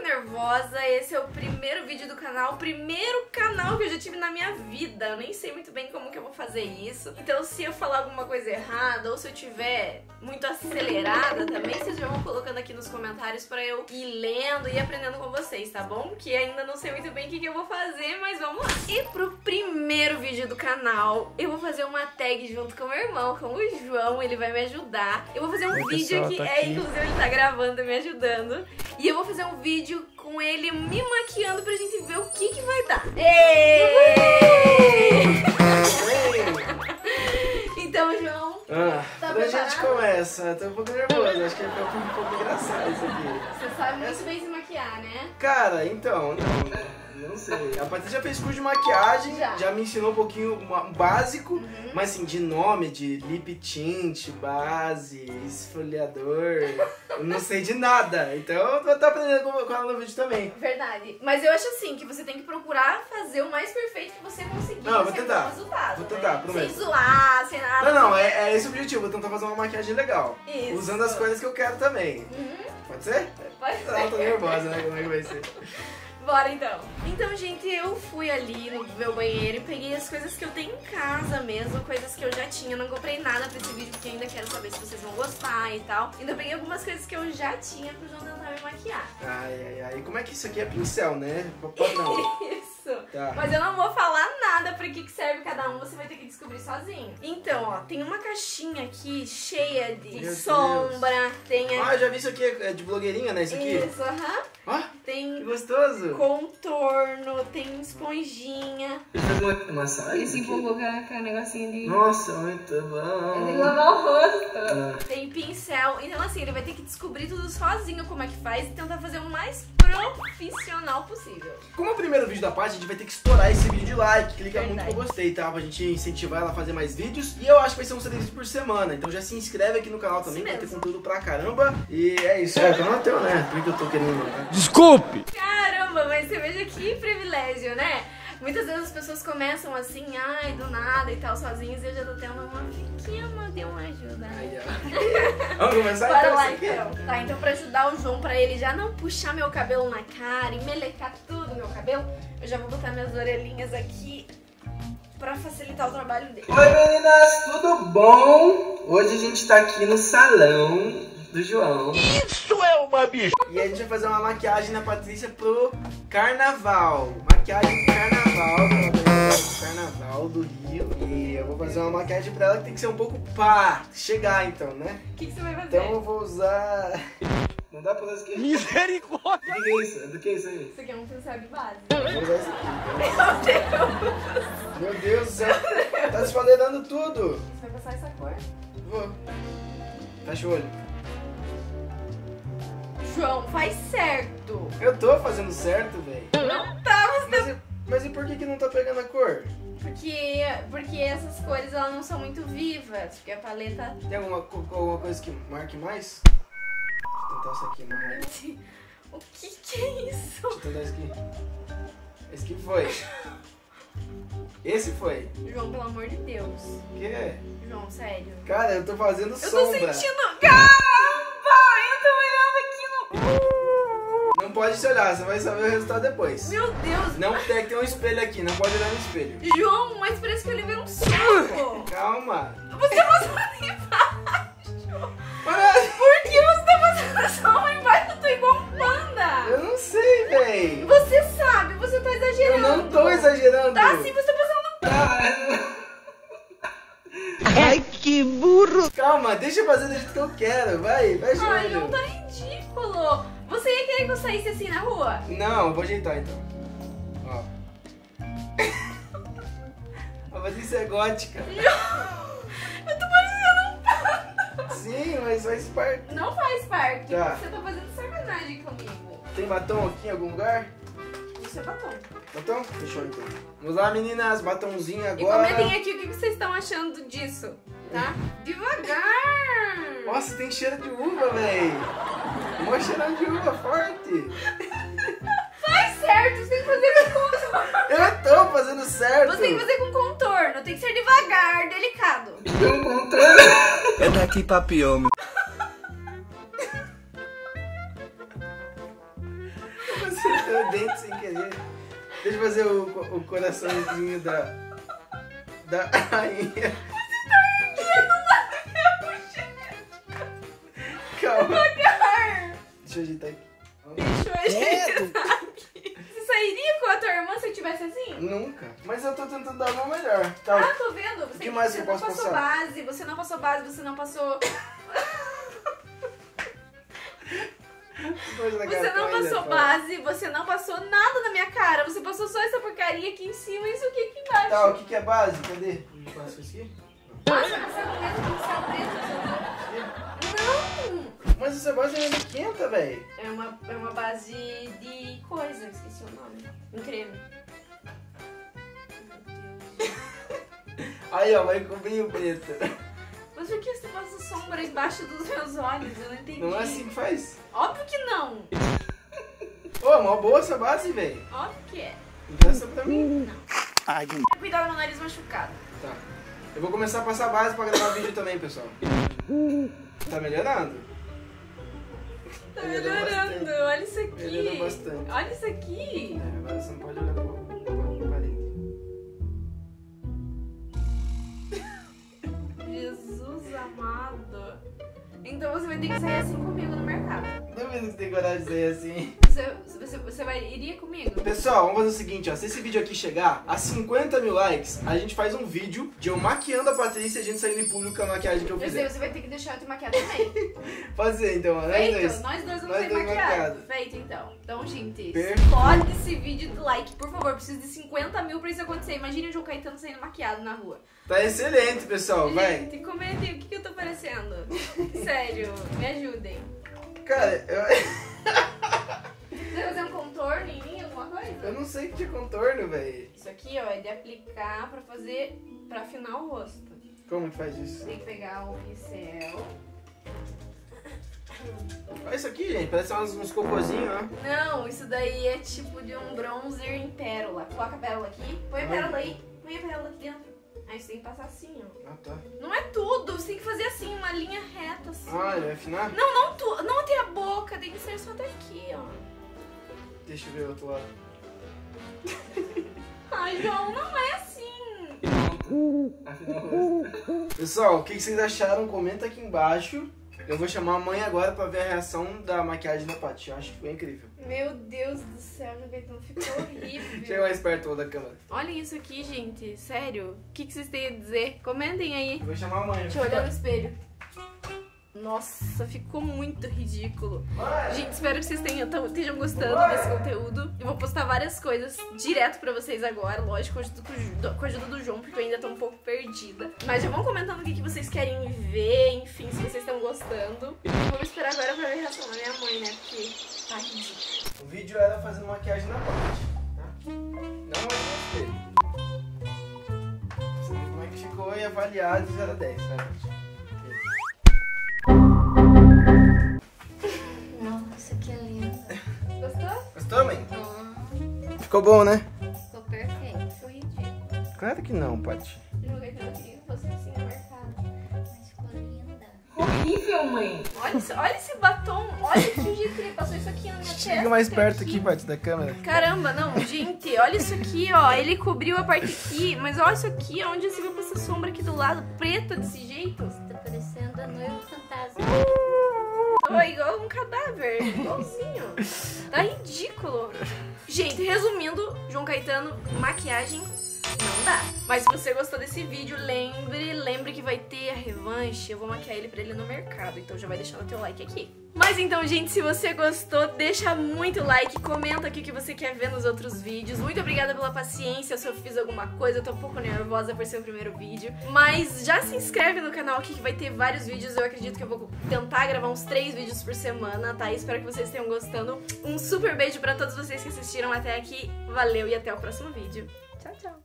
nervosa, esse é o primeiro vídeo do canal, o primeiro canal que eu já tive na minha vida. Eu nem sei muito bem como que eu vou fazer isso. Então se eu falar alguma coisa errada ou se eu tiver muito acelerada também, vocês já vão colocando aqui nos comentários pra eu ir lendo e aprendendo com vocês, tá bom? Que ainda não sei muito bem o que eu vou fazer, mas vamos lá. E pro primeiro vídeo do canal, eu vou fazer uma tag junto com o meu irmão, com o João, ele vai me ajudar. Eu vou fazer um vídeo aqui, inclusive ele tá gravando, me ajudando. E eu vou fazer um vídeo com ele me maquiando pra gente ver o que vai dar. Então, João, tá quando a gente começa, tô um pouco nervoso, acho que vai ficar um pouco engraçado isso aqui. Você sabe muito bem se maquiar, né? Cara, então, não sei. A Patrícia já fez curso de maquiagem, já me ensinou um pouquinho um básico, mas assim, de nome, de lip tint, base, esfoliador, eu não sei de nada. Então eu vou estar aprendendo com ela no vídeo também. Verdade. Mas eu acho assim, que você tem que procurar fazer o mais perfeito que você conseguir. Não, vou tentar. Vou tentar, prometo. Sem zoar, sem nada. Não, é esse o objetivo, vou tentar fazer uma maquiagem legal. Isso. Usando as coisas que eu quero também. Pode ser? Pode ser. Não, tô nervosa, né? Como é que vai ser? Bora então. Então, gente, eu fui ali no meu banheiro e peguei as coisas que eu tenho em casa mesmo, coisas que eu já tinha. Não comprei nada pra esse vídeo porque ainda quero saber se vocês vão gostar e tal. Então eu peguei algumas coisas que eu já tinha pro João tentar me maquiar. Ai. Como é que isso aqui é pincel, né? Pode não. Isso. Tá. Mas eu não vou falar nada pra que serve cada um, você vai ter que descobrir sozinho. Então, ó, tem uma caixinha aqui cheia de sombra, tem... já vi isso aqui, é de blogueirinha, né? Isso aqui? Isso, tem... Que gostoso! Contorno, tem esponjinha. Ele faz uma massagem? Ele se empolgou com aquele negocinho de... Nossa, muito bom! Ele lavar o rosto. Tem pincel. Então assim, ele vai ter que descobrir tudo sozinho como é que faz e tentar fazer o mais profissional possível. Como é o primeiro vídeo da parte, a gente vai ter que estourar esse vídeo de like, clica muito que eu gostei, tá? Pra gente incentivar ela a fazer mais vídeos. E eu acho que vai ser uns 3 vídeos por semana. Então já se inscreve aqui no canal também, vai ter conteúdo pra caramba. E é isso, o canal é teu, né? Por que eu tô querendo, né? Desculpe! Caramba, mas você veja que privilégio, né? Muitas vezes as pessoas começam assim, ai, do nada e tal, sozinhos, e eu já tô tendo uma pequena, deu uma ajuda. Vamos começar Bora então? lá então. Tá, então pra ajudar o João, pra ele já não puxar meu cabelo na cara e melecar tudo no meu cabelo, eu já vou botar minhas orelhinhas aqui pra facilitar o trabalho dele. Oi meninas, tudo bom? Hoje a gente tá aqui no salão do João. Isso é uma bicha! E a gente vai fazer uma maquiagem na Patrícia pro carnaval. Maquiagem carnaval do Rio. E eu vou fazer uma maquiagem pra ela que tem que ser um pouco pá, chegar então, né? O que você vai fazer? Então eu vou usar... Não dá pra usar isso aqui? Misericórdia! O que é isso? Do que é isso aí? Isso aqui é um pincel de base. Eu vou usar isso aqui. Meu Deus do céu. Tá desfalerando tudo. Você vai passar essa cor? Vou. Fecha o olho. João, faz certo. Eu tô fazendo certo, velho. Não tá, você tá... Mas e por que não tá pegando a cor? Porque essas cores elas não são muito vivas, porque a paleta... Tem alguma coisa que marque mais? Deixa eu tentar isso aqui, marrom. O que é isso? Deixa eu tentar isso aqui. Esse aqui foi. Esse foi. João, pelo amor de Deus. O que? João, sério. Cara, eu tô fazendo Eu sombra. tô sentindo... Caramba! Eu tô olhando aqui no... Não pode se olhar, você vai saber o resultado depois. Meu Deus! Não tem um espelho aqui, não pode olhar no espelho. João, mas parece que eu levei um soco. Calma. Você passou ali embaixo. Mas... Por que você tá passando sombra embaixo? Eu tô igual um panda. Eu não sei, véi. Você sabe, você tá Eu exagerando. não tô exagerando. Tá sim, você tá passando... Ai, que burro! Calma, deixa eu fazer do jeito que eu quero. Vai, Ai, Júlio. João, tá ridículo. Você ia querer que eu saísse assim na rua? Não, eu vou ajeitar então. Ó. Mas isso é gótica. Eu tô parecendo um panda. Sim, mas faz parte. Não faz parte. Tá. Você tá fazendo sacanagem comigo. Tem batom aqui em algum lugar? Isso é batom. Batom? Fechou então. Vamos lá, meninas, batomzinho E agora. comentem aqui o que vocês estão achando disso, tá? Devagar. Nossa, tem cheiro de uva, véi. Mó cheirão de uva forte. Faz certo, você tem que fazer com contorno. Eu tô fazendo certo. Você tem que fazer com contorno, tem que ser devagar, delicado. Com contorno. É daqui pra pior, meu. Deixa eu fazer o coraçãozinho da rainha. Calma. Deixa eu ajeitar aqui. Deixa eu ajeitar aqui. Você sairia com a tua irmã se eu tivesse assim? Nunca. Mas eu tô tentando dar uma melhor. Tá. Ah, tô vendo. O que mais você eu não posso passou passar? base, você não passou base, você não passou... Você não passou base, você não passou nada na minha cara. Você passou só essa porcaria aqui em cima e isso aqui embaixo. Tá, o que é base? Cadê? Eu passo isso aqui? Nossa, você não mesmo pincel preto. Não! Mas essa base é quenta, velho. É uma base de coisa, esqueci o nome. Um creme. Aí, ó, vai cobrir o preto. Mas por que você passa sombra embaixo dos meus olhos? Eu não entendi. Não é assim que faz. Óbvio que não. Pô, mó boa essa base, velho. Óbvio que é. Empresta pra mim. Ai, Cuidado no nariz machucado. Tá. Eu vou começar a passar base pra gravar vídeo também, pessoal. Tá melhorando? Tá Melhorou melhorando. bastante. Olha isso aqui. Melhorou bastante. Olha isso aqui. É, agora você não pode olhar pra parede. Jesus amado. Então você vai ter que sair assim comigo no mercado. Duvido que tem coragem de sair assim. Você iria comigo? Pessoal, vamos fazer o seguinte, ó. Se esse vídeo aqui chegar a 50 mil likes, a gente faz um vídeo de eu maquiando a Patrícia e a gente saindo em público com a maquiagem que eu Eu sei, fizer. você vai ter que deixar eu te maquiar também. Pode ser, então, ó. Feito? Nós dois vamos sair dois maquiados. maquiados. Feito, então. Então, gente, Perfeito. explode esse vídeo do like, por favor. Preciso de 50 mil pra isso acontecer. Imagine o João Caetano saindo maquiado na rua. Tá excelente, pessoal, vai. Gente, comentem o que eu tô parecendo. Sério, me ajudem. Cara, Você vai fazer um contorno em mim, alguma coisa? eu não sei que tinha contorno, velho. Isso aqui, ó, é de aplicar pra afinar o rosto. Como que faz isso? Tem que pegar o pincel. Olha isso aqui, gente. Parece uns cocôzinhos, ó. Não, isso daí é tipo de um bronzer em pérola. Coloca a pérola aqui, põe a pérola aí, põe a pérola aqui dentro. Aí você tem que passar assim, ó. Ah, tá. Não é tudo, você tem que fazer assim, uma linha reta, assim. Ah, ele vai afinar? Não até a boca, tem que ser só até aqui, ó. Deixa eu ver o outro lado. Ai, João, não é assim. Afinar o rosto. Pessoal, o que vocês acharam? Comenta aqui embaixo. Eu vou chamar a mãe agora pra ver a reação da maquiagem da Paty. Eu acho que foi incrível. Meu Deus do céu, meu Caetano ficou horrível. Chega mais perto da câmera. Olhem isso aqui, gente. Sério. O que vocês têm a dizer? Comentem aí. Eu vou chamar a mãe. Deixa eu olhar no espelho. Nossa, ficou muito ridículo. Gente, espero que vocês estejam gostando desse conteúdo. Eu vou postar várias coisas direto pra vocês agora, lógico, com a ajuda do João, porque eu ainda tô um pouco perdida. Mas já vão comentando o que vocês querem ver, enfim, se vocês estão gostando. Vamos esperar agora pra ver a reação da minha mãe, né, porque tá ridículo. O vídeo era fazendo maquiagem na Paty, tá? Não é no espelho. Você vê como é que ficou e avaliar de 0 a 10, né, Paty? Nossa, que lindo. Gostou? Gostou, mãe? Ah, Ficou bom, né? ficou perfeito. Ficou ridículo. Claro que não, Paty. Eu queria que fosse assim no mercado. Mas ficou linda. Horrível, mãe. Olha esse batom, olha que o jeito que ele passou isso aqui na minha testa. Chega mais perto aqui, Paty, da câmera. Caramba, não, gente, olha isso aqui, ó. Ele cobriu a parte aqui, mas olha isso aqui, ó, onde você viu essa sombra aqui do lado, preta desse jeito. Tá parecendo a noiva fantasma. Ó, igual um cadáver, igualzinho. Tá ridículo. Gente, resumindo, João Caetano, maquiagem não dá. Mas se você gostou desse vídeo, lembre que vai ter a revanche. Eu vou maquiar ele pra ele no mercado, então já vai deixando o teu like aqui. Mas então, gente, se você gostou, deixa muito like, comenta aqui o que você quer ver nos outros vídeos. Muito obrigada pela paciência, se eu fiz alguma coisa, eu tô um pouco nervosa por ser o primeiro vídeo. Mas já se inscreve no canal aqui que vai ter vários vídeos, eu acredito que eu vou tentar gravar uns 3 vídeos por semana, tá? Espero que vocês tenham gostando. Um super beijo pra todos vocês que assistiram até aqui, valeu e até o próximo vídeo. Tchau, tchau!